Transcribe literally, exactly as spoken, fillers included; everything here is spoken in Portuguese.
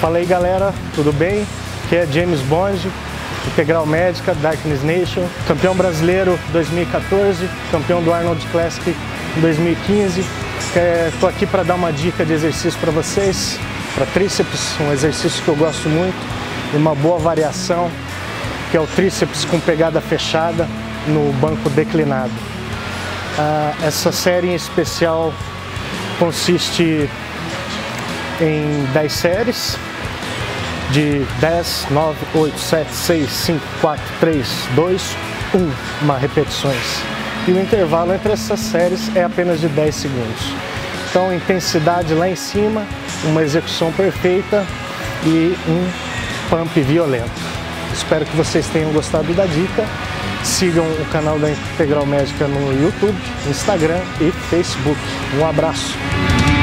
Fala aí galera, tudo bem? Aqui é James Bond, Integral Médica, Darkness Nation, campeão brasileiro dois mil e quatorze, campeão do Arnold Classic em dois mil e quinze. Estou aqui para dar uma dica de exercício para vocês, para tríceps, um exercício que eu gosto muito e uma boa variação, que é o tríceps com pegada fechada no banco declinado. Ah, essa série em especial consiste em dez séries de dez, nove, oito, sete, seis, cinco, quatro, três, dois, um uma repetições. E o intervalo entre essas séries é apenas de dez segundos. Então, intensidade lá em cima, uma execução perfeita e um pump violento. Espero que vocês tenham gostado da dica. Sigam o canal da Integral Médica no YouTube, Instagram e Facebook. Um abraço!